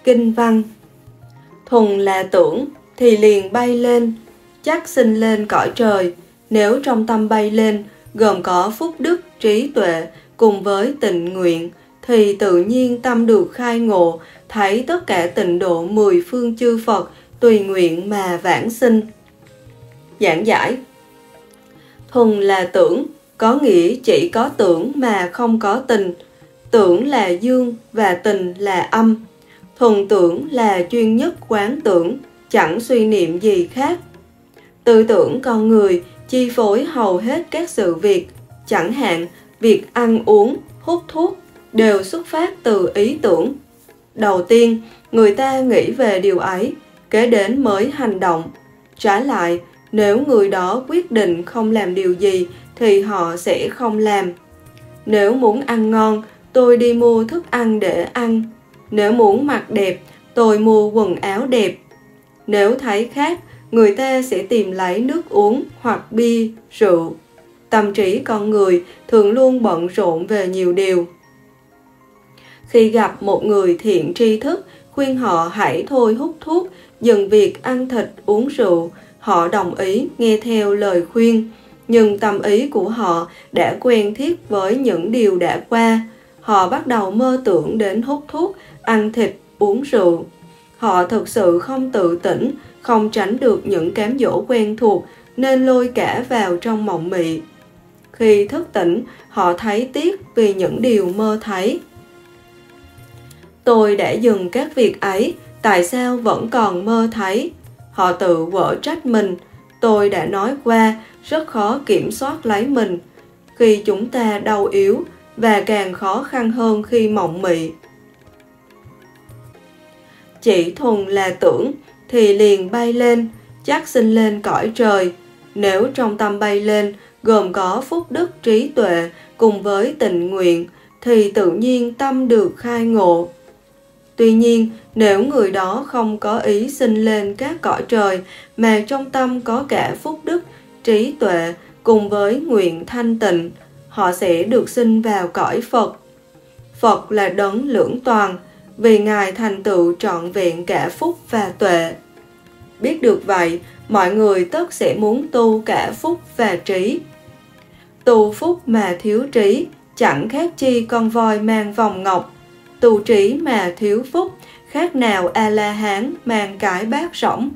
Kinh văn. Thuần là tưởng thì liền bay lên, chắc sinh lên cõi trời. Nếu trong tâm bay lên gồm có phúc đức, trí tuệ cùng với tịnh nguyện, thì tự nhiên tâm được khai ngộ, thấy tất cả tịnh độ mười phương chư Phật tùy nguyện mà vãng sinh. Giảng giải. Thuần là tưởng, có nghĩa chỉ có tưởng mà không có tình. Tưởng là dương và tình là âm. Thuần tưởng là chuyên nhất quán tưởng, chẳng suy niệm gì khác. Tư tưởng con người chi phối hầu hết các sự việc, chẳng hạn việc ăn uống, hút thuốc đều xuất phát từ ý tưởng. Đầu tiên, người ta nghĩ về điều ấy, kế đến mới hành động. Trái lại, nếu người đó quyết định không làm điều gì thì họ sẽ không làm. Nếu muốn ăn ngon, tôi đi mua thức ăn để ăn. Nếu muốn mặc đẹp, tôi mua quần áo đẹp. Nếu thấy khác, người ta sẽ tìm lấy nước uống hoặc bia, rượu. Tâm trí con người thường luôn bận rộn về nhiều điều. Khi gặp một người thiện tri thức, khuyên họ hãy thôi hút thuốc, dừng việc ăn thịt uống rượu, họ đồng ý nghe theo lời khuyên. Nhưng tâm ý của họ đã quen thiết với những điều đã qua. Họ bắt đầu mơ tưởng đến hút thuốc, ăn thịt, uống rượu. Họ thực sự không tự tỉnh, không tránh được những cám dỗ quen thuộc, nên lôi cả vào trong mộng mị. Khi thức tỉnh, họ thấy tiếc vì những điều mơ thấy. Tôi đã dừng các việc ấy, tại sao vẫn còn mơ thấy? Họ tự quở trách mình. Tôi đã nói qua, rất khó kiểm soát lấy mình khi chúng ta đau yếu, và càng khó khăn hơn khi mộng mị. Chỉ thuần là tưởng thì liền bay lên, chắc sinh lên cõi trời. Nếu trong tâm bay lên gồm có phúc đức, trí tuệ cùng với tịnh nguyện, thì tự nhiên tâm được khai ngộ. Tuy nhiên, nếu người đó không có ý sinh lên các cõi trời, mà trong tâm có cả phúc đức, trí tuệ cùng với nguyện thanh tịnh, họ sẽ được sinh vào cõi Phật. Phật là đấng lưỡng toàn, vì Ngài thành tựu trọn vẹn cả phúc và tuệ. Biết được vậy, mọi người tất sẽ muốn tu cả phúc và trí. Tu phúc mà thiếu trí, chẳng khác chi con voi mang vòng ngọc. Tu trí mà thiếu phúc, khác nào A-la-hán mang cái bát rỗng.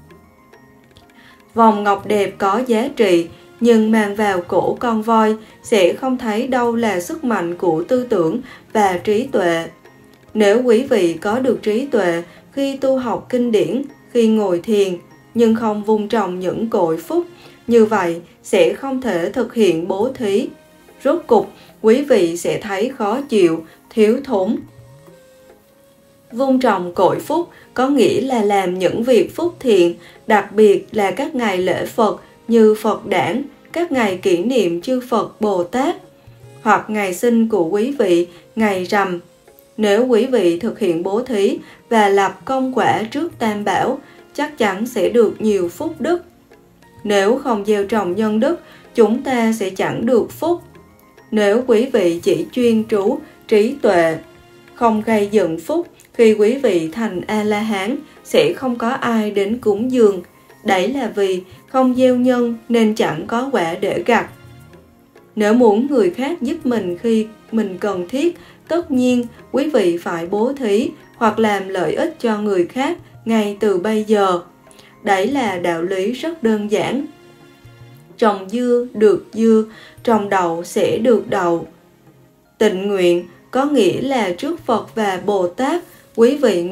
Vòng ngọc đẹp có giá trị, nhưng mang vào cổ con voi sẽ không thấy đâu là sức mạnh của tư tưởng và trí tuệ. Nếu quý vị có được trí tuệ khi tu học kinh điển, khi ngồi thiền, nhưng không vun trồng những cội phúc, như vậy sẽ không thể thực hiện bố thí. Rốt cục, quý vị sẽ thấy khó chịu, thiếu thốn. Vun trồng cội phúc có nghĩa là làm những việc phúc thiện, đặc biệt là các ngày lễ Phật như Phật đản, các ngày kỷ niệm chư Phật Bồ Tát, hoặc ngày sinh của quý vị, ngày rằm. Nếu quý vị thực hiện bố thí và lập công quả trước Tam Bảo, chắc chắn sẽ được nhiều phúc đức. Nếu không gieo trồng nhân đức, chúng ta sẽ chẳng được phúc. Nếu quý vị chỉ chuyên trú, trí tuệ, không gây dựng phúc, khi quý vị thành A-la-hán, sẽ không có ai đến cúng dường. Đấy là vì không gieo nhân nên chẳng có quả để gặt. Nếu muốn người khác giúp mình khi mình cần thiết, tất nhiên quý vị phải bố thí hoặc làm lợi ích cho người khác ngay từ bây giờ. Đấy là đạo lý rất đơn giản. Trồng dưa được dưa, trồng đậu sẽ được đậu. Tịnh nguyện có nghĩa là trước Phật và Bồ Tát, quý vị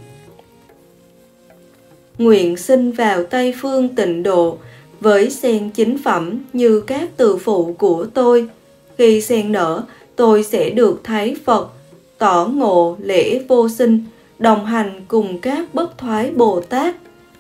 nguyện sinh vào Tây Phương tịnh độ với sen chính phẩm như các từ phụ của tôi. Khi sen nở, tôi sẽ được thấy Phật, tỏ ngộ lễ vô sinh, đồng hành cùng các bất thoái Bồ Tát.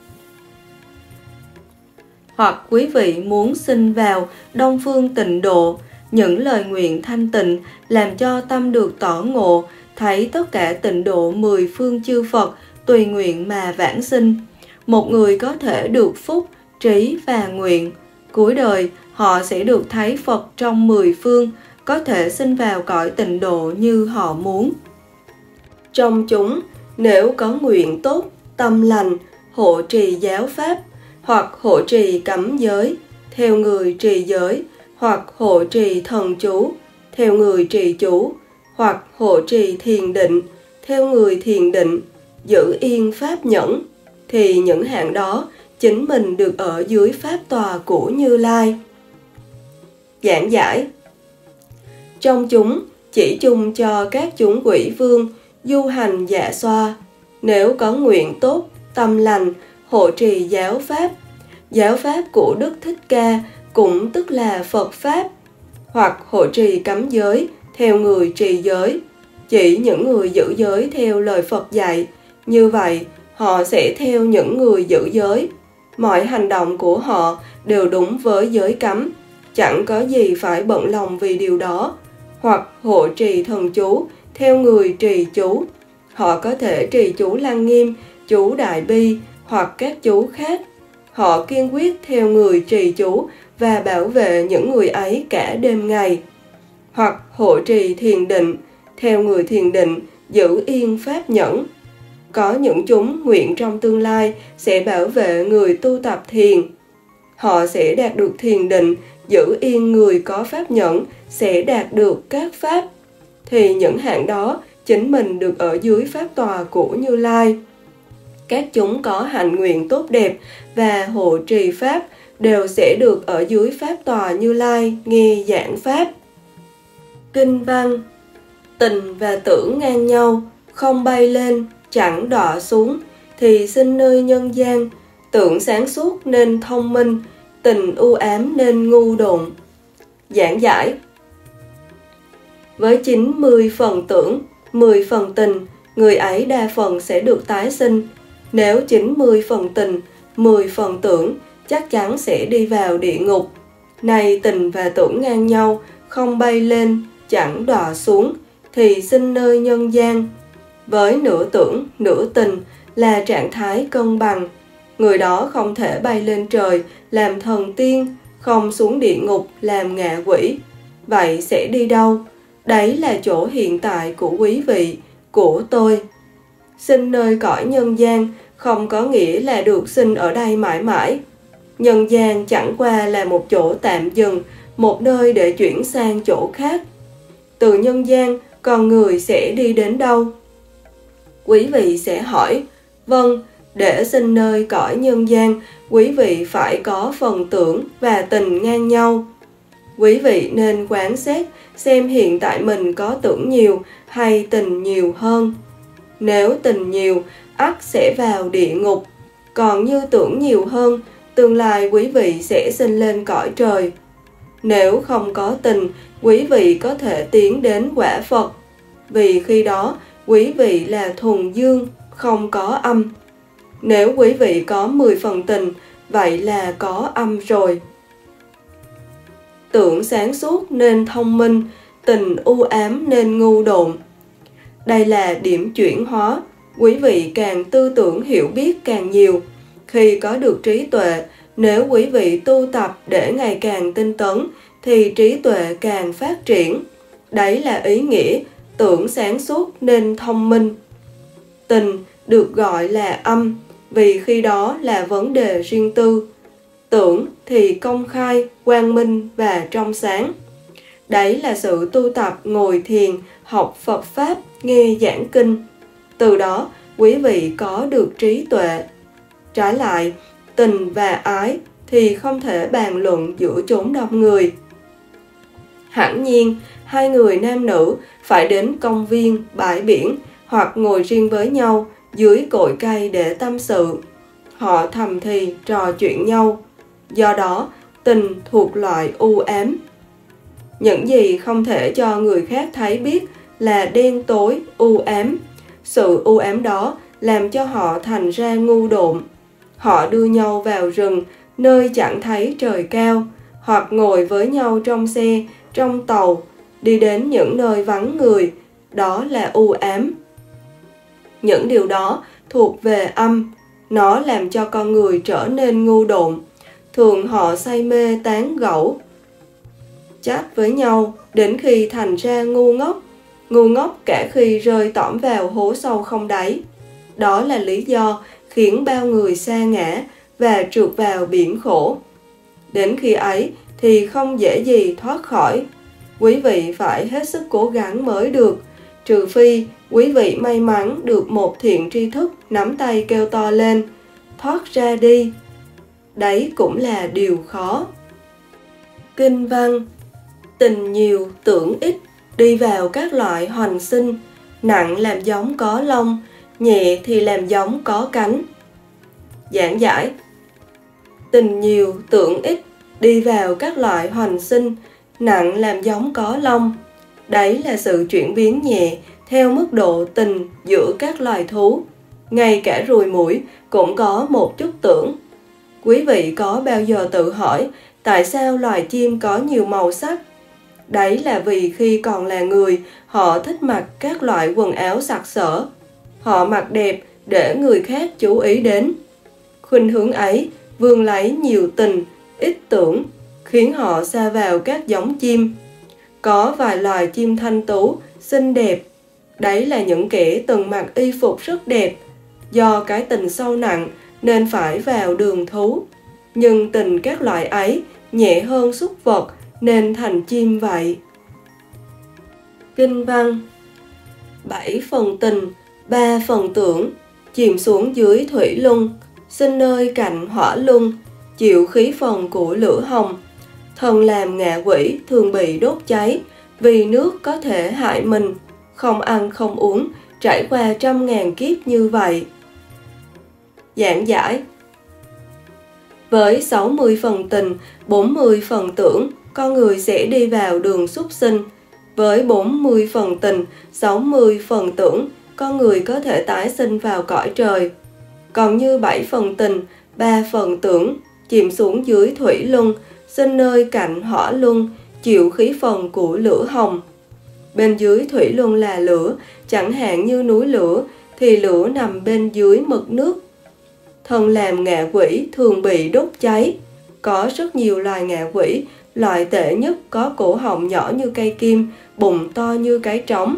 Hoặc quý vị muốn sinh vào Đông Phương tịnh độ, những lời nguyện thanh tịnh làm cho tâm được tỏ ngộ, thấy tất cả tịnh độ mười phương chư Phật tùy nguyện mà vãng sinh. Một người có thể được phúc, trí và nguyện. Cuối đời, họ sẽ được thấy Phật trong mười phương, có thể sinh vào cõi tịnh độ như họ muốn. Trong chúng, nếu có nguyện tốt, tâm lành, hộ trì giáo pháp, hoặc hộ trì cấm giới, theo người trì giới, hoặc hộ trì thần chú, theo người trì chú, hoặc hộ trì thiền định, theo người thiền định, giữ yên pháp nhẫn, thì những hạng đó chính mình được ở dưới pháp tòa của Như Lai. Giảng giải: trong chúng chỉ chung cho các chúng quỷ vương du hành dạ xoa, nếu có nguyện tốt, tâm lành, hộ trì giáo pháp của Đức Thích Ca cũng tức là Phật Pháp, hoặc hộ trì cấm giới, theo người trì giới, chỉ những người giữ giới theo lời Phật dạy. Như vậy, họ sẽ theo những người giữ giới. Mọi hành động của họ đều đúng với giới cấm, chẳng có gì phải bận lòng vì điều đó. Hoặc hộ trì thần chú, theo người trì chú. Họ có thể trì chú Lăng Nghiêm, chú Đại Bi, hoặc các chú khác. Họ kiên quyết theo người trì chú và bảo vệ những người ấy cả đêm ngày. Hoặc hộ trì thiền định, theo người thiền định, giữ yên pháp nhẫn. Có những chúng nguyện trong tương lai sẽ bảo vệ người tu tập thiền. Họ sẽ đạt được thiền định, giữ yên người có pháp nhẫn sẽ đạt được các pháp. Thì những hạng đó chính mình được ở dưới pháp tòa của Như Lai. Các chúng có hạnh nguyện tốt đẹp và hộ trì pháp đều sẽ được ở dưới pháp tòa Như Lai nghe giảng pháp. Kinh văn: tình và tưởng ngang nhau, không bay lên, chẳng đọa xuống, thì sinh nơi nhân gian. Tưởng sáng suốt nên thông minh, tình u ám nên ngu độn. Giảng giải: với 90 phần tưởng, 10 phần tình, người ấy đa phần sẽ được tái sinh. Nếu 90 phần tình, 10 phần tưởng, chắc chắn sẽ đi vào địa ngục. Này tình và tưởng ngang nhau, không bay lên, chẳng đọa xuống, thì sinh nơi nhân gian. Với nửa tưởng, nửa tình là trạng thái cân bằng. Người đó không thể bay lên trời làm thần tiên, không xuống địa ngục làm ngạ quỷ. Vậy sẽ đi đâu? Đấy là chỗ hiện tại của quý vị, của tôi. Sinh nơi cõi nhân gian không có nghĩa là được sinh ở đây mãi mãi. Nhân gian chẳng qua là một chỗ tạm dừng, một nơi để chuyển sang chỗ khác. Từ nhân gian, con người sẽ đi đến đâu? Quý vị sẽ hỏi: vâng, để sinh nơi cõi nhân gian, quý vị phải có phần tưởng và tình ngang nhau. Quý vị nên quán xét xem hiện tại mình có tưởng nhiều hay tình nhiều hơn. Nếu tình nhiều, ắt sẽ vào địa ngục. Còn như tưởng nhiều hơn, tương lai quý vị sẽ sinh lên cõi trời. Nếu không có tình, quý vị có thể tiến đến quả Phật. Vì khi đó, quý vị là thuần dương, không có âm. Nếu quý vị có 10 phần tình, vậy là có âm rồi. Tưởng sáng suốt nên thông minh, tình u ám nên ngu độn. Đây là điểm chuyển hóa. Quý vị càng tư tưởng hiểu biết càng nhiều. Khi có được trí tuệ, nếu quý vị tu tập để ngày càng tinh tấn, thì trí tuệ càng phát triển. Đấy là ý nghĩa tưởng sáng suốt nên thông minh. Tình được gọi là âm, vì khi đó là vấn đề riêng tư. Tưởng thì công khai, quang minh và trong sáng. Đấy là sự tu tập ngồi thiền, học Phật Pháp, nghe giảng kinh. Từ đó, quý vị có được trí tuệ. Trái lại, tình và ái thì không thể bàn luận giữa chốn đông người. Hẳn nhiên, hai người nam nữ phải đến công viên, bãi biển hoặc ngồi riêng với nhau dưới cội cây để tâm sự. Họ thầm thì trò chuyện nhau. Do đó, tình thuộc loại u ám. Những gì không thể cho người khác thấy biết là đen tối, u ám. Sự u ám đó làm cho họ thành ra ngu độn. Họ đưa nhau vào rừng, nơi chẳng thấy trời cao, hoặc ngồi với nhau trong xe, trong tàu, đi đến những nơi vắng người. Đó là u ám. Những điều đó thuộc về âm. Nó làm cho con người trở nên ngu độn. Thường họ say mê tán gẫu, chat với nhau đến khi thành ra ngu ngốc cả khi rơi tõm vào hố sâu không đáy. Đó là lý do khiến bao người sa ngã và trượt vào biển khổ. Đến khi ấy thì không dễ gì thoát khỏi. Quý vị phải hết sức cố gắng mới được, trừ phi quý vị may mắn được một thiện tri thức nắm tay kêu to lên, thoát ra đi. Đấy cũng là điều khó. Kinh văn: tình nhiều tưởng ít, đi vào các loại hoành sinh, nặng làm giống có lông, nhẹ thì làm giống có cánh. Giảng giải: tình nhiều tưởng ít, đi vào các loại hoành sinh, nặng làm giống có lông. Đấy là sự chuyển biến nhẹ theo mức độ tình giữa các loài thú. Ngay cả ruồi muỗi cũng có một chút tưởng. Quý vị có bao giờ tự hỏi tại sao loài chim có nhiều màu sắc? Đấy là vì khi còn là người, họ thích mặc các loại quần áo sặc sỡ. Họ mặc đẹp để người khác chú ý đến. Khuynh hướng ấy vương lấy nhiều tình, ít tưởng, khiến họ sa vào các giống chim. Có vài loài chim thanh tú, xinh đẹp. Đấy là những kẻ từng mặc y phục rất đẹp. Do cái tình sâu nặng nên phải vào đường thú. Nhưng tình các loại ấy nhẹ hơn súc vật nên thành chim vậy. Kinh văn: 7 phần tình, 3 phần tưởng, chìm xuống dưới thủy luân, sinh nơi cạnh hỏa luân, chịu khí phần của lửa hồng. Thần làm ngạ quỷ thường bị đốt cháy, vì nước có thể hại mình, không ăn không uống, trải qua 100.000 kiếp như vậy. Giảng giải: với 60 phần tình, 40 phần tưởng, con người sẽ đi vào đường súc sinh. Với 40 phần tình, 60 phần tưởng, con người có thể tái sinh vào cõi trời. Còn như 7 phần tình, 3 phần tưởng, chìm xuống dưới thủy luân, sinh nơi cạnh hỏa luân, chịu khí phần của lửa hồng. Bên dưới thủy luân là lửa, chẳng hạn như núi lửa, thì lửa nằm bên dưới mực nước. Thần làm ngạ quỷ thường bị đốt cháy. Có rất nhiều loài ngạ quỷ, loại tệ nhất có cổ họng nhỏ như cây kim, bụng to như cái trống.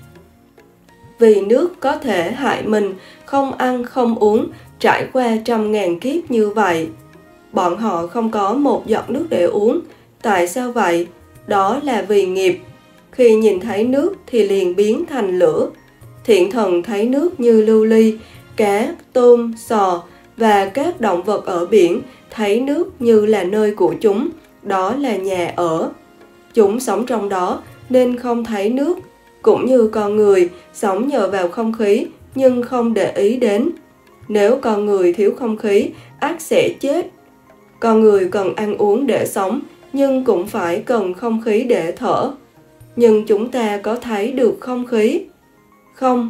Vì nước có thể hại mình, không ăn không uống, trải qua 100.000 kiếp như vậy. Bọn họ không có một giọt nước để uống. Tại sao vậy? Đó là vì nghiệp. Khi nhìn thấy nước thì liền biến thành lửa. Thiện thần thấy nước như lưu ly, cá, tôm, sò và các động vật ở biển thấy nước như là nơi của chúng, đó là nhà ở. Chúng sống trong đó nên không thấy nước, cũng như con người sống nhờ vào không khí nhưng không để ý đến. Nếu con người thiếu không khí, ắt sẽ chết. Con người cần ăn uống để sống, nhưng cũng phải cần không khí để thở. Nhưng chúng ta có thấy được không khí? Không.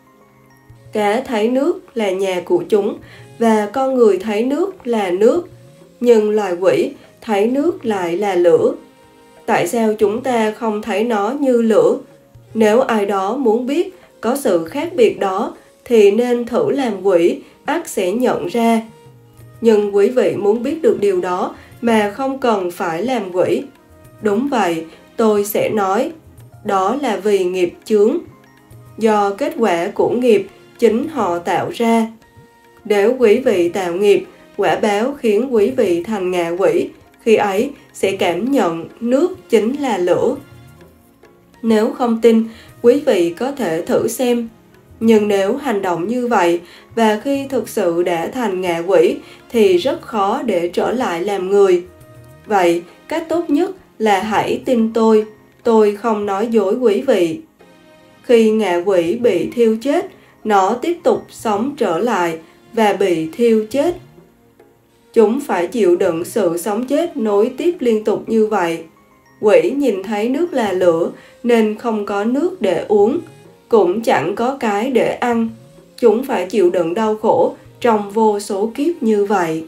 Cá thấy nước là nhà của chúng, và con người thấy nước là nước. Nhưng loài quỷ thấy nước lại là lửa. Tại sao chúng ta không thấy nó như lửa? Nếu ai đó muốn biết có sự khác biệt đó, thì nên thử làm quỷ, ắt sẽ nhận ra. Nhưng quý vị muốn biết được điều đó mà không cần phải làm quỷ. Đúng vậy, tôi sẽ nói, đó là vì nghiệp chướng. Do kết quả của nghiệp chính họ tạo ra. Nếu quý vị tạo nghiệp, quả báo khiến quý vị thành ngạ quỷ, khi ấy sẽ cảm nhận nước chính là lửa. Nếu không tin, quý vị có thể thử xem. Nhưng nếu hành động như vậy, và khi thực sự đã thành ngạ quỷ, thì rất khó để trở lại làm người. Vậy, cách tốt nhất là hãy tin tôi không nói dối quý vị. Khi ngạ quỷ bị thiêu chết, nó tiếp tục sống trở lại và bị thiêu chết. Chúng phải chịu đựng sự sống chết nối tiếp liên tục như vậy. Quỷ nhìn thấy nước là lửa nên không có nước để uống, cũng chẳng có cái để ăn. Chúng phải chịu đựng đau khổ trong vô số kiếp như vậy.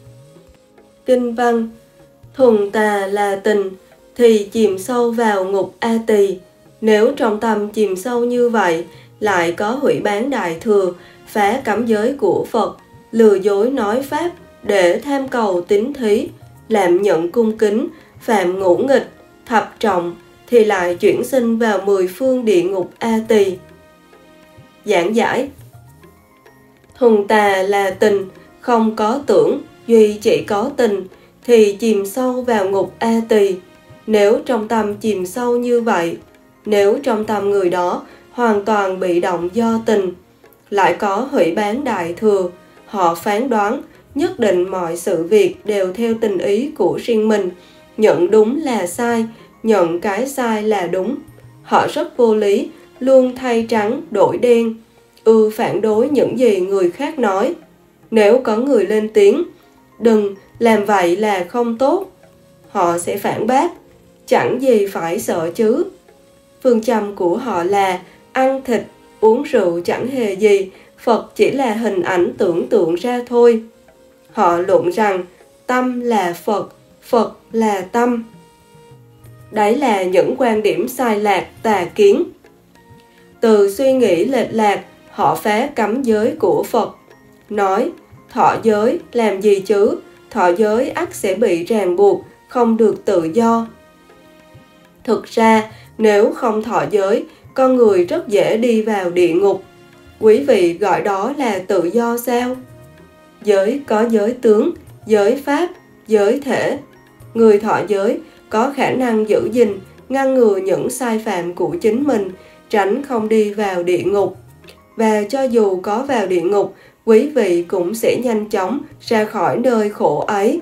Kinh văn: thuần tà là tình, thì chìm sâu vào ngục A Tỳ. Nếu trong tâm chìm sâu như vậy, lại có hủy bán đại thừa, phá cấm giới của Phật, lừa dối nói pháp để tham cầu tín thí, làm nhận cung kính, phạm ngũ nghịch, thập trọng, thì lại chuyển sinh vào 10 phương địa ngục A Tỳ. Giảng giải: Thuần tà là tình, không có tưởng, duy chỉ có tình, thì chìm sâu vào ngục A Tỳ. Nếu trong tâm chìm sâu như vậy, nếu trong tâm người đó hoàn toàn bị động do tình, lại có hủy bán đại thừa, họ phán đoán nhất định mọi sự việc đều theo tình ý của riêng mình, nhận đúng là sai, nhận cái sai là đúng. Họ rất vô lý, luôn thay trắng đổi đen, phản đối những gì người khác nói. Nếu có người lên tiếng, đừng, làm vậy là không tốt, họ sẽ phản bác, chẳng gì phải sợ chứ. Phương châm của họ là ăn thịt, uống rượu chẳng hề gì, Phật chỉ là hình ảnh tưởng tượng ra thôi. Họ luận rằng tâm là Phật, Phật là tâm. Đấy là những quan điểm sai lạc, tà kiến. Từ suy nghĩ lệch lạc, họ phá cấm giới của Phật, nói thọ giới làm gì chứ, thọ giới ắt sẽ bị ràng buộc, không được tự do. Thực ra, nếu không thọ giới, con người rất dễ đi vào địa ngục. Quý vị gọi đó là tự do sao? Giới có giới tướng, giới pháp, giới thể. Người thọ giới có khả năng giữ gìn, ngăn ngừa những sai phạm của chính mình, tránh không đi vào địa ngục. Và cho dù có vào địa ngục, quý vị cũng sẽ nhanh chóng ra khỏi nơi khổ ấy.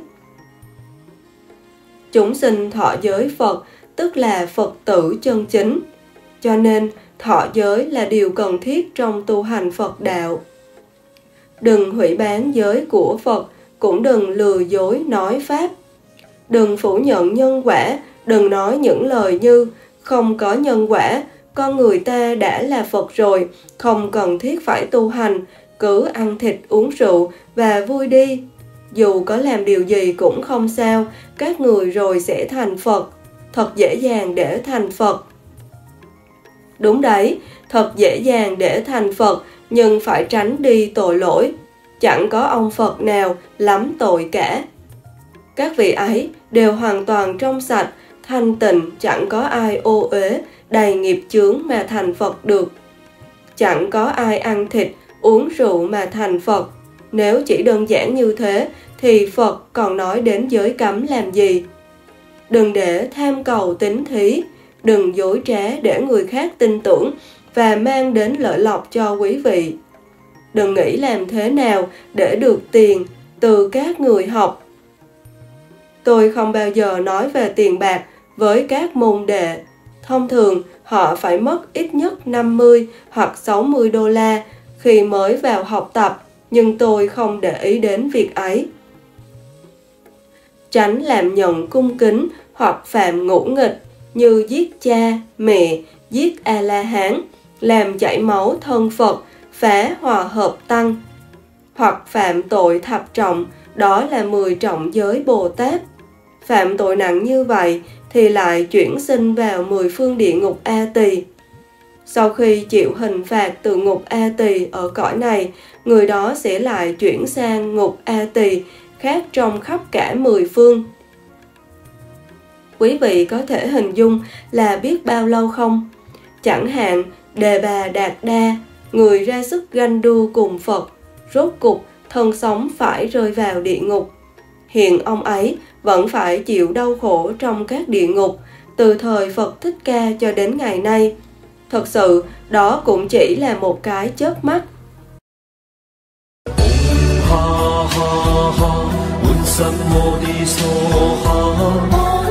Chúng sinh thọ giới Phật, tức là Phật tử chân chính. Cho nên, thọ giới là điều cần thiết trong tu hành Phật đạo. Đừng hủy bán giới của Phật, cũng đừng lừa dối nói Pháp. Đừng phủ nhận nhân quả, đừng nói những lời như không có nhân quả, con người ta đã là Phật rồi, không cần thiết phải tu hành, cứ ăn thịt uống rượu và vui đi. Dù có làm điều gì cũng không sao, các người rồi sẽ thành Phật. Thật dễ dàng để thành Phật. Đúng đấy, thật dễ dàng để thành Phật, nhưng phải tránh đi tội lỗi. Chẳng có ông Phật nào lắm tội cả. Các vị ấy đều hoàn toàn trong sạch, thanh tịnh, chẳng có ai ô uế, đầy nghiệp chướng mà thành Phật được. Chẳng có ai ăn thịt, uống rượu mà thành Phật. Nếu chỉ đơn giản như thế, thì Phật còn nói đến giới cấm làm gì? Đừng để tham cầu tín thí, đừng dối trá để người khác tin tưởng và mang đến lợi lộc cho quý vị. Đừng nghĩ làm thế nào để được tiền từ các người học. Tôi không bao giờ nói về tiền bạc với các môn đệ. Thông thường, họ phải mất ít nhất 50 hoặc 60 đô la khi mới vào học tập, nhưng tôi không để ý đến việc ấy. Tránh làm nhận cung kính hoặc phạm ngũ nghịch như giết cha, mẹ, giết A-la-hán, làm chảy máu thân Phật, phá hòa hợp tăng, hoặc phạm tội thập trọng, đó là 10 trọng giới Bồ Tát. Phạm tội nặng như vậy thì lại chuyển sinh vào 10 phương địa ngục A Tỳ. Sau khi chịu hình phạt từ ngục A Tỳ ở cõi này, người đó sẽ lại chuyển sang ngục A Tỳ khác trong khắp cả 10 phương. Quý vị có thể hình dung là biết bao lâu không? Chẳng hạn, Đề Bà Đạt Đa, người ra sức ganh đua cùng Phật, rốt cục thân sống phải rơi vào địa ngục. Hiện ông ấy vẫn phải chịu đau khổ trong các địa ngục, từ thời Phật Thích Ca cho đến ngày nay. Thật sự, đó cũng chỉ là một cái chớp mắt. Ha ha ha,